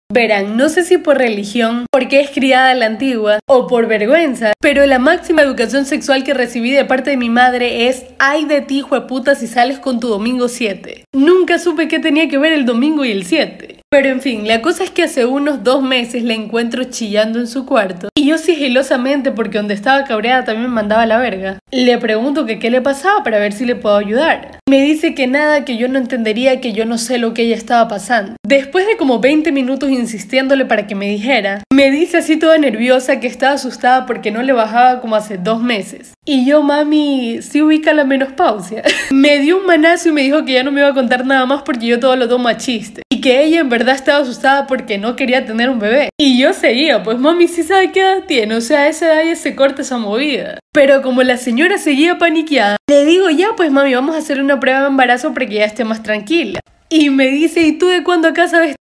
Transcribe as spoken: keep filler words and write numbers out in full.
Verán, no sé si por religión, porque es criada a la antigua, o por vergüenza, pero la máxima educación sexual que recibí de parte de mi madre es: ay de ti, jueputa, si sales con tu domingo siete. Nunca supe qué tenía que ver el domingo y el siete. Pero en fin, la cosa es que hace unos dos meses la encuentro chillando en su cuarto y yo sigilosamente, porque donde estaba cabreada también me mandaba a la verga, le pregunto que qué le pasaba para ver si le puedo ayudar. Me dice que nada, que yo no entendería, que yo no sé lo que ella estaba pasando. Después de como veinte minutos insistiéndole para que me dijera, me dice así toda nerviosa que estaba asustada porque no le bajaba como hace dos meses. Y yo, mami, sí ubica la menopausia. Me dio un manazo y me dijo que ya no me iba a contar nada más porque yo todo lo tomo a chiste. Y que ella en verdad estaba asustada porque no quería tener un bebé. Y yo seguía, pues mami sí sabe qué edad tiene, o sea, a esa edad ya se corta esa movida. Pero como la señora seguía paniqueada, le digo, ya pues mami, vamos a hacer una prueba de embarazo para que ya esté más tranquila. Y me dice, ¿y tú de cuándo acá sabes